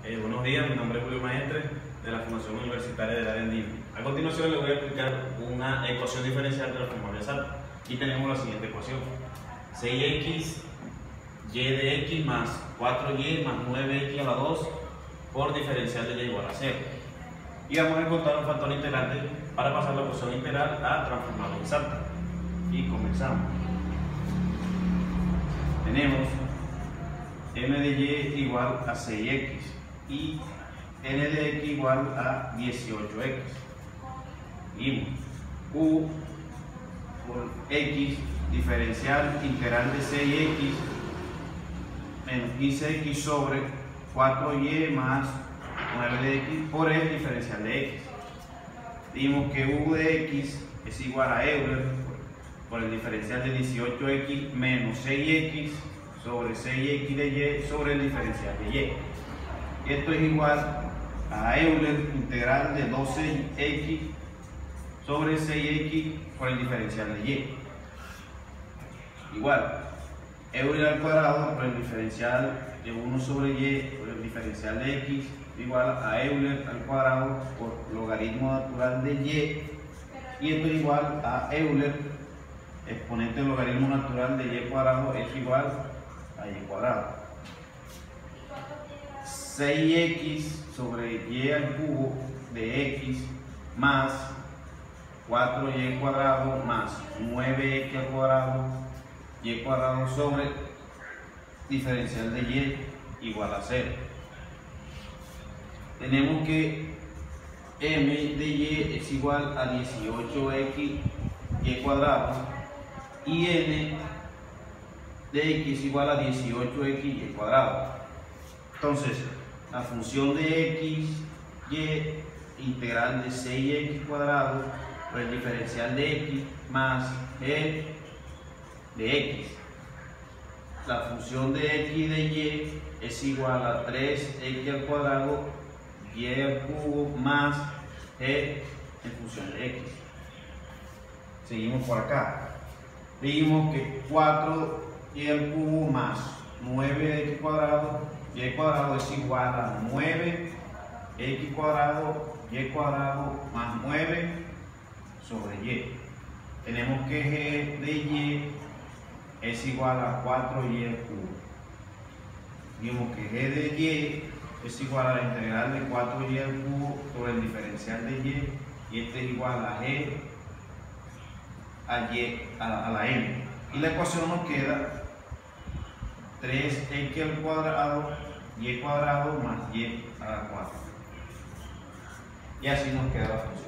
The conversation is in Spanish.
Buenos días, mi nombre es Julio Maestre de la Fundación Universitaria de la Arendina. A continuación les voy a explicar una ecuación diferencial de la forma exata. Y tenemos la siguiente ecuación: 6x y de x más 4y más 9x a la 2 por diferencial de y igual a 0. Y vamos a encontrar un factor integrante para pasar la ecuación integral a transformarla en exata. Y comenzamos. Tenemos m de y igual a 6x y n de x igual a 18x. Y u por x diferencial integral de 6x menos 15x sobre 4y más 9 de x por el diferencial de x. Dimos que u de x es igual a Euler por el diferencial de 18x menos 6x sobre 6x de y sobre el diferencial de y. Esto es igual a Euler integral de 12x sobre 6x por el diferencial de y. Igual, Euler al cuadrado por el diferencial de 1 sobre y por el diferencial de x igual a Euler al cuadrado por logaritmo natural de y. Y esto es igual a Euler exponente del logaritmo natural de y cuadrado es igual a y cuadrado. 6x sobre y al cubo de x más 4y cuadrado más 9x al cuadrado y cuadrado sobre diferencial de y igual a 0. Tenemos que m de y es igual a 18x y cuadrado y n de x es igual a 18x y cuadrado. Entonces, la función de x, y integral de 6x cuadrado por el diferencial de x más e de x. La función de x de y es igual a 3x al cuadrado y al cubo más e en función de x. Seguimos por acá. Vimos que 4y al cubo más 9x cuadrado y cuadrado es igual a 9x cuadrado y cuadrado más 9 sobre y. Tenemos que g de y es igual a 4y al cubo. Vimos que g de y es igual a la integral de 4y al cubo sobre el diferencial de y este es igual a g a la n. Y la ecuación nos queda 3x al cuadrado y cuadrado más y a la 4. Y así nos queda la función.